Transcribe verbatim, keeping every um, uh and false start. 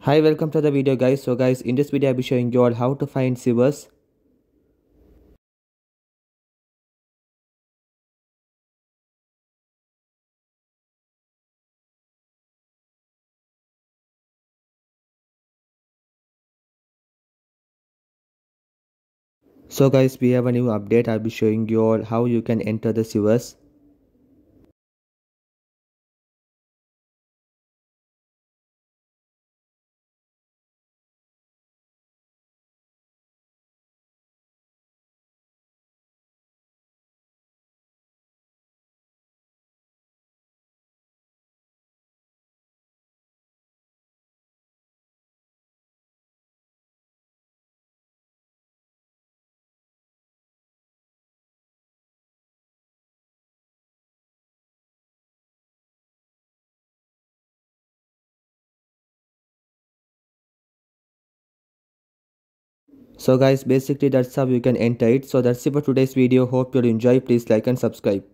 Hi, welcome to the video guys. So guys, in this video I'll be showing you all how to find sewers. So guys, we have a new update. I'll be showing you all how you can enter the sewers. So guys, basically that's how you can enter it. So that's it for today's video. Hope you'll enjoy. Please like and subscribe.